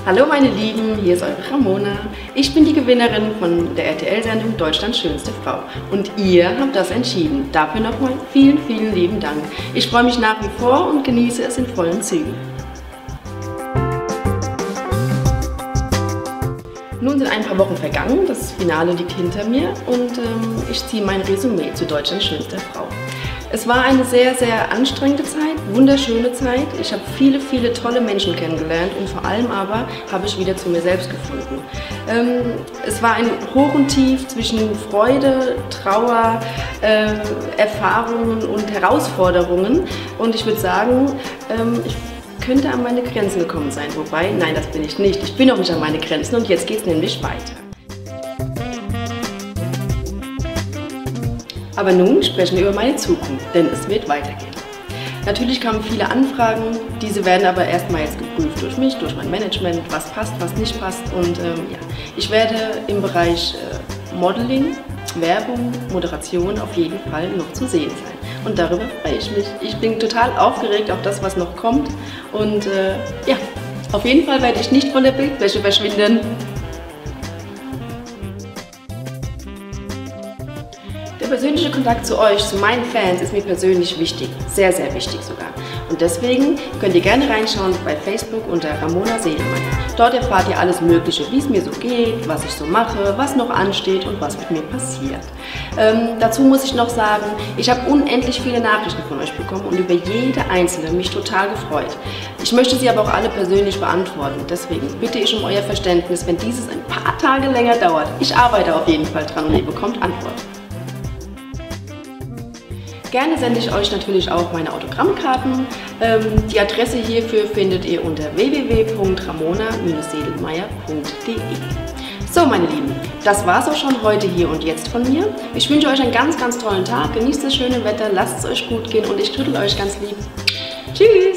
Hallo meine Lieben, hier ist eure Ramona. Ich bin die Gewinnerin von der RTL-Sendung Deutschlands schönste Frau. Und ihr habt das entschieden. Dafür nochmal vielen, vielen lieben Dank. Ich freue mich nach wie vor und genieße es in vollen Zügen. Nun sind ein paar Wochen vergangen, das Finale liegt hinter mir und ich ziehe mein Resümee zu Deutschlands schönster Frau. Es war eine sehr, sehr anstrengende Zeit, wunderschöne Zeit. Ich habe viele, viele tolle Menschen kennengelernt und vor allem aber habe ich wieder zu mir selbst gefunden. Es war ein Hoch und Tief zwischen Freude, Trauer, Erfahrungen und Herausforderungen und ich würde sagen, ich könnte an meine Grenzen gekommen sein. Wobei, nein, das bin ich nicht. Ich bin noch nicht an meine Grenzen und jetzt geht es nämlich weiter. Aber nun sprechen wir über meine Zukunft, denn es wird weitergehen. Natürlich kamen viele Anfragen, diese werden aber erstmal jetzt geprüft durch mich, durch mein Management, was passt, was nicht passt. Und ja, ich werde im Bereich Modeling, Werbung, Moderation auf jeden Fall noch zu sehen sein. Und darüber freue ich mich. Ich bin total aufgeregt auf das, was noch kommt. Und ja, auf jeden Fall werde ich nicht von der Bildfläche verschwinden. Der persönliche Kontakt zu euch, zu meinen Fans, ist mir persönlich wichtig. Sehr, sehr wichtig sogar. Und deswegen könnt ihr gerne reinschauen bei Facebook unter Ramona Seelmann. Dort erfahrt ihr alles Mögliche, wie es mir so geht, was ich so mache, was noch ansteht und was mit mir passiert. Dazu muss ich noch sagen, ich habe unendlich viele Nachrichten von euch bekommen und über jede einzelne mich total gefreut. Ich möchte sie aber auch alle persönlich beantworten. Deswegen bitte ich um euer Verständnis, wenn dieses ein paar Tage länger dauert. Ich arbeite auf jeden Fall dran und ihr bekommt Antwort. Gerne sende ich euch natürlich auch meine Autogrammkarten. Die Adresse hierfür findet ihr unter www.ramona-sedelmeier.de. So meine Lieben, das war's auch schon heute hier und jetzt von mir. Ich wünsche euch einen ganz, ganz tollen Tag, genießt das schöne Wetter, lasst es euch gut gehen und ich schüttel euch ganz lieb. Tschüss!